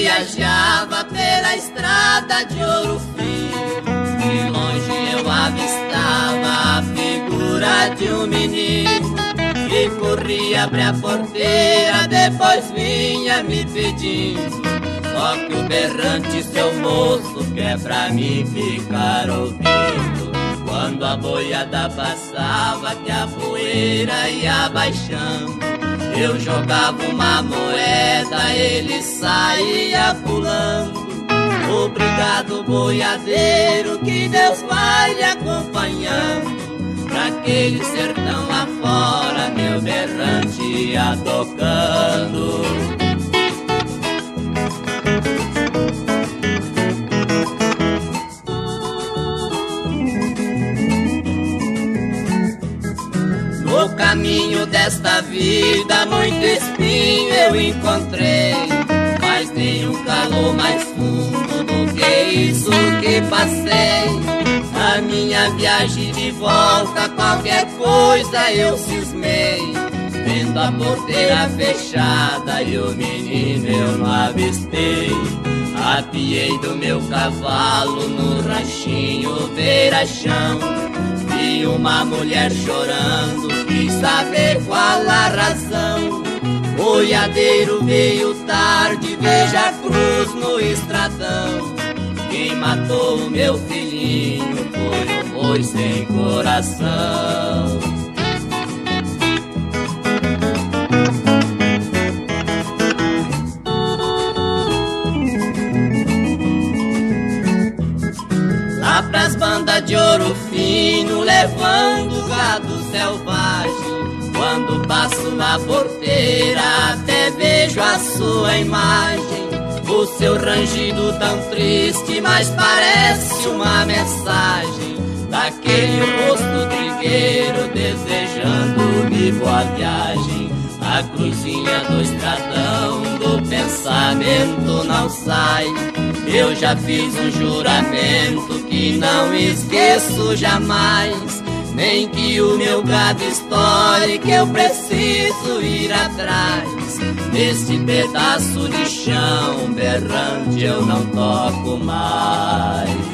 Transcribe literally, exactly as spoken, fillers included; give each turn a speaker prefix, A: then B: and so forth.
A: viajava pela estrada de Ouro Fino, de longe eu avistava a figura de um menino que corria, abria a porteira, depois vinha me pedindo. Só que o berrante, seu moço, que é pra mim ficar ouvindo. Quando a boiada passava, que a poeira ia baixando, eu jogava uma moeda, ele saía pulando. Obrigado, boiadeiro, que Deus vai lhe acompanhando. Naquele sertão lá fora, meu berrante ia tocando. No caminho desta vida, muito espinho eu encontrei, mas nenhum calor mais fundo do que isso que passei. Na minha viagem de volta, qualquer coisa eu cismei, vendo a porteira fechada e o menino eu não avistei. Apiei do meu cavalo no ranchinho beira-chão, vi uma mulher chorando, quis saber qual a razão. Boiadeiro veio tarde, veja a cruz no estradão. Quem matou o meu filhinho foi um boi sem coração. Lá pras bandas de Ouro Fino, levando gado selvagem, quando passo na porteira, até vejo a sua imagem. O seu rangido tão triste, mas parece uma mensagem daquele rosto trigueiro desejando-me boa viagem. A cruzinha do estradão do pensamento não sai. Eu já fiz um juramento que não esqueço jamais, nem que o meu gado estoure, que eu preciso ir atrás. Nesse pedaço de chão berrante eu não toco mais.